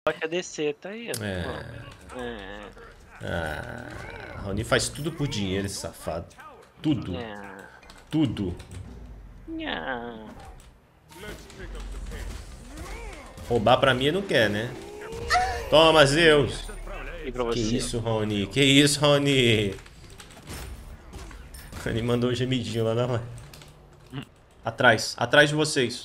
Toca descer, tá aí. Raoni faz tudo por dinheiro, esse safado. Tudo. Tudo. Roubar pra mim ele não quer, né? Toma, Zeus. E pra você? Que isso, Raoni? Que isso, Raoni? Ele mandou um gemidinho lá na mão. Atrás. Atrás de vocês.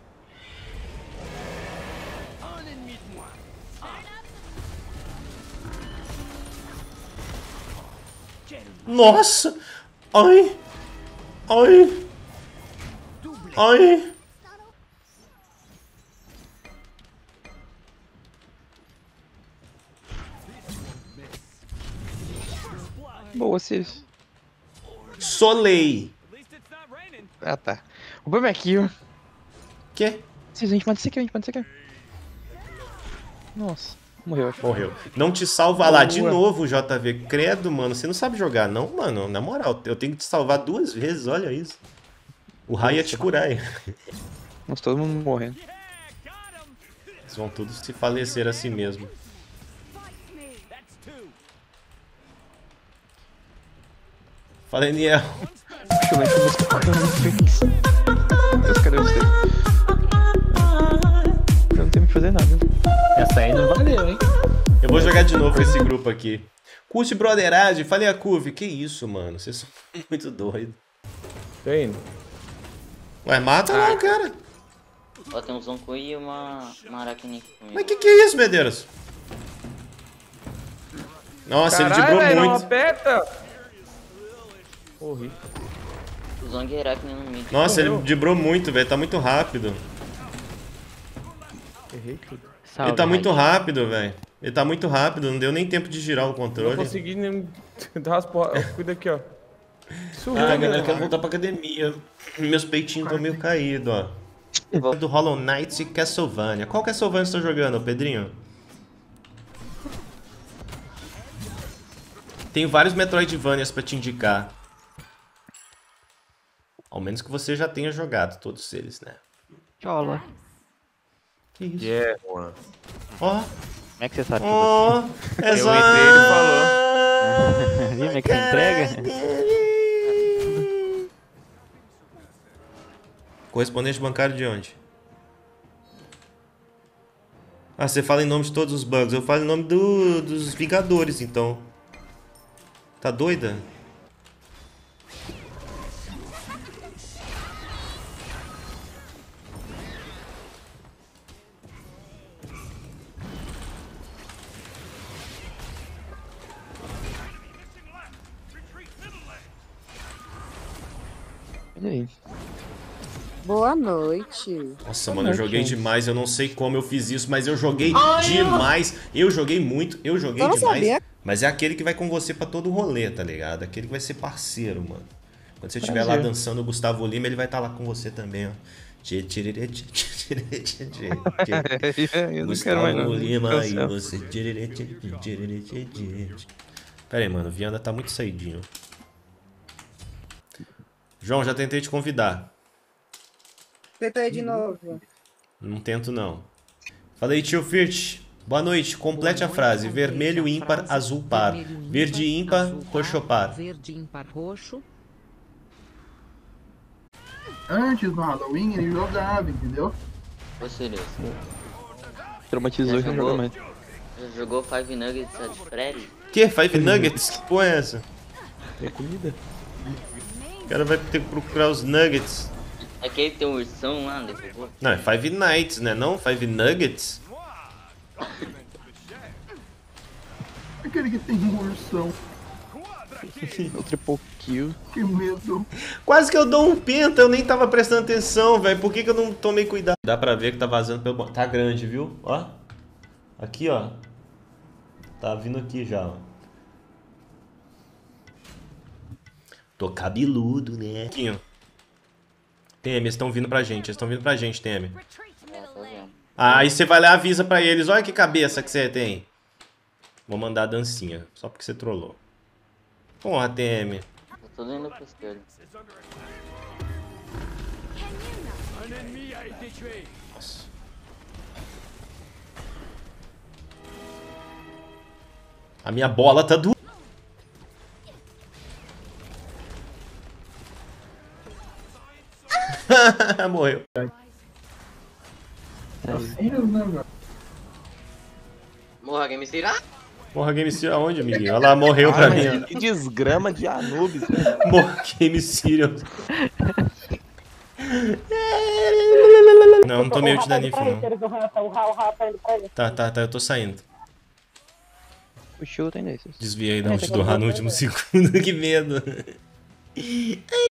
Nossa! Ai! Ai! Ai! Boa, Sirius. Solei! Ah, tá. O problema é aqui, ó. Quê? Sirius, a gente manda isso aqui, a gente manda isso aqui. Nossa, morreu aqui. Morreu. Não te salva lá de novo, JV. Credo, mano. Você não sabe jogar, não, mano. Na moral, eu tenho que te salvar 2 vezes, olha isso. O raio ia te curar aí. Nossa, todo mundo morrendo. Eles vão todos se falecer a si mesmo. Fala, Eniel. Deus, cadê você? Eu não tenho que fazer nada. Essa aí não valeu, hein? Eu vou jogar de novo com esse grupo aqui. Curte broderagem, falei a Curve. Que isso, mano? Vocês são muito doidos. Tô indo. Ué, mata lá o cara. Ó, tem um Zonko e uma aracne aqui comigo. Mas que é isso, Medeiros? Nossa, ele dibrou velho, muito. não aperta. Morri. O Zong e a aracne no mid. Nossa, ele dibrou muito, velho. Tá muito rápido. Errei tudo. Ele tá muito rápido, velho. Ele tá muito rápido, não deu nem tempo de girar o controle. Não consegui nem dar as porras. Cuida aqui, ó. Ah, galera, eu quero voltar pra academia. Meus peitinhos estão meio caídos, ó. Do Hollow Knight e Castlevania. Qual Castlevania você tá jogando, Pedrinho? Tenho vários Metroidvanias pra te indicar. Ao menos que você já tenha jogado todos eles, né? Chola. Que isso? Yeah, mano. Ó. Como é que você sabe que Ó. Eu entrei e ele falou. Viu como é que você entrega? Correspondente bancário de onde? Ah, você fala em nome de todos os bugs. Eu falo em nome dos Vingadores, então. Tá doida? Olha aí. Boa noite. Nossa, mano, eu joguei demais. Eu não sei como eu fiz isso, mas eu joguei demais. Eu joguei muito, eu joguei demais. Sabia. Mas é aquele que vai com você pra todo rolê, tá ligado? Aquele que vai ser parceiro, mano. Quando você estiver lá dançando o Gustavo Lima, ele vai estar lá com você também, ó. Eu não quero mais não. Lima e você. Pera aí, mano, o Vianda tá muito saidinho. João, já tentei te convidar. Tenta aí de novo. Não tento, não. Falei, tio Firt. Boa noite. Complete a frase. Vermelho ímpar, azul par. Verde ímpar, roxo par. Verde ímpar, roxo. Antes do Halloween ele jogava, entendeu? Ô, Sirius. Traumatizou e não joga mais. Já jogou Five Nuggets at Freddy? Que? Five Nuggets? Que porra é essa? É comida. O cara vai ter que procurar os Nuggets. Aquele tem um ursão lá, derrubou. Não, é Five Nights, né? Não? Five Nuggets? Aquele que tem um ursão. O triple kill. Que medo. Quase que eu dou um penta, eu nem tava prestando atenção, velho. Por que eu não tomei cuidado? Dá pra ver que tá vazando pelo... Tá grande, viu? Ó. Aqui, ó. Tá vindo aqui já, ó. Tô cabeludo, né? Aqui, ó. Teme, eles estão vindo pra gente. Eles estão vindo pra gente, Teme. Tô vendo. Aí você vai lá e avisa pra eles. Olha que cabeça que você tem. Vou mandar a dancinha. Só porque você trollou. Porra, TM. Eu tô indo pro esquerdo. Nossa. A minha bola tá doendo. Morreu. Filho, né, velho? Morra, Game City. Morra Game Sirius aonde, amiguinho? Olha lá, morreu pra mim. Ó. Que desgrama de Anubis. Morra Game Sirius. Não, não tomei ult da Nif, não. Tá, eu tô saindo. O show tem desses. Desviei da ult do Han no último segundo, que medo.